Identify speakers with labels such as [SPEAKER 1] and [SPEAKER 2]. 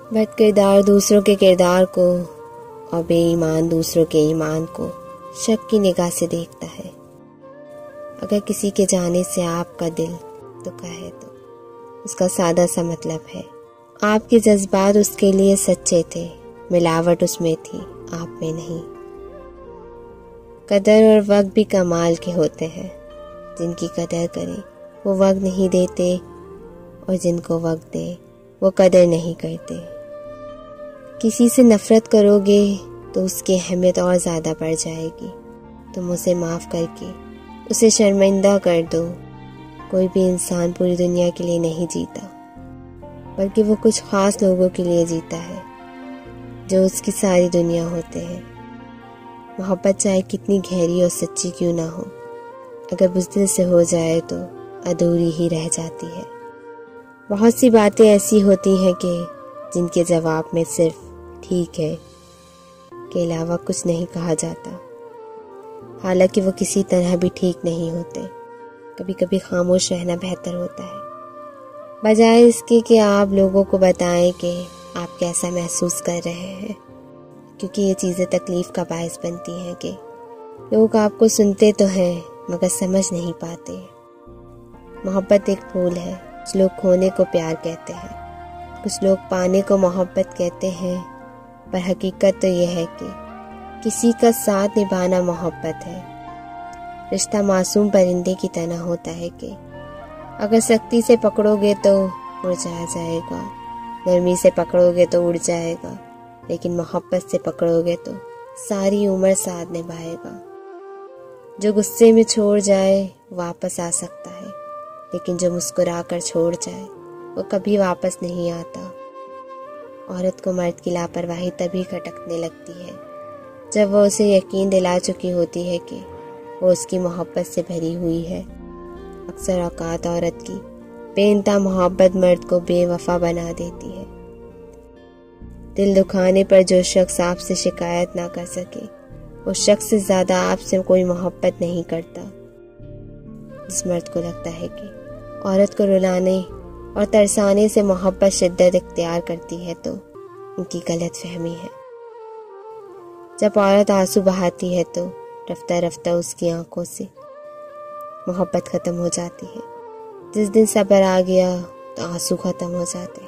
[SPEAKER 1] बद किरदार दूसरों के किरदार को और बेईमान दूसरों के ईमान को शक की निगाह से देखता है। अगर किसी के जाने से आपका दिल दुखा है तो उसका सादा सा मतलब है आपके जज्बात उसके लिए सच्चे थे, मिलावट उसमें थी, आप में नहीं। कदर और वक्त भी कमाल के होते हैं। जिनकी कदर करें वो वक्त नहीं देते और जिनको वक्त दे वो कदर नहीं करते। किसी से नफरत करोगे तो उसकी अहमियत और ज़्यादा बढ़ जाएगी। तुम उसे माफ़ करके उसे शर्मिंदा कर दो। कोई भी इंसान पूरी दुनिया के लिए नहीं जीता, बल्कि वो कुछ ख़ास लोगों के लिए जीता है जो उसकी सारी दुनिया होते हैं। मोहब्बत चाहे कितनी गहरी और सच्ची क्यों ना हो, अगर बुज़दिल से हो जाए तो अधूरी ही रह जाती है। बहुत सी बातें ऐसी होती हैं कि जिनके जवाब में सिर्फ ठीक है के अलावा कुछ नहीं कहा जाता। हालांकि वो किसी तरह भी ठीक नहीं होते। कभी कभी खामोश रहना बेहतर होता है, बजाय इसके कि आप लोगों को बताएं कि आप कैसा महसूस कर रहे हैं, क्योंकि ये चीज़ें तकलीफ़ का बायस बनती हैं कि लोग आपको सुनते तो हैं मगर समझ नहीं पाते। मोहब्बत एक फूल है। कुछ लोग खोने को प्यार कहते हैं, कुछ लोग पाने को मोहब्बत कहते हैं, पर हकीकत तो यह है कि किसी का साथ निभाना मोहब्बत है। रिश्ता मासूम परिंदे की तरह होता है कि अगर सख्ती से पकड़ोगे तो मुरझा जाएगा, नरमी से पकड़ोगे तो उड़ जाएगा, लेकिन मोहब्बत से पकड़ोगे तो सारी उम्र साथ निभाएगा। जो गुस्से में छोड़ जाए वापस आ सकता है, लेकिन जो मुस्कुरा कर छोड़ जाए वो कभी वापस नहीं आता। औरत को मर्द की लापरवाही तभी खटकने लगती है जब वो उसे यकीन दिला चुकी होती है कि वो उसकी मोहब्बत से भरी हुई है। अक्सर औकात औरत की बेइंतहा मोहब्बत मर्द को बेवफा बना देती है। दिल दुखाने पर जो शख्स आपसे शिकायत ना कर सके, उस शख्स से ज़्यादा आपसे कोई मोहब्बत नहीं करता। जिस मर्द को लगता है कि औरत को रुलाने और तरसाने से मोहब्बत शिद्दत इख्तियार करती है तो उनकी गलत फहमी है। जब औरत आंसू बहाती है तो रफ्ता रफ्ता उसकी आंखों से मोहब्बत ख़त्म हो जाती है। जिस दिन सब्र आ गया तो आंसू ख़त्म हो जाते हैं।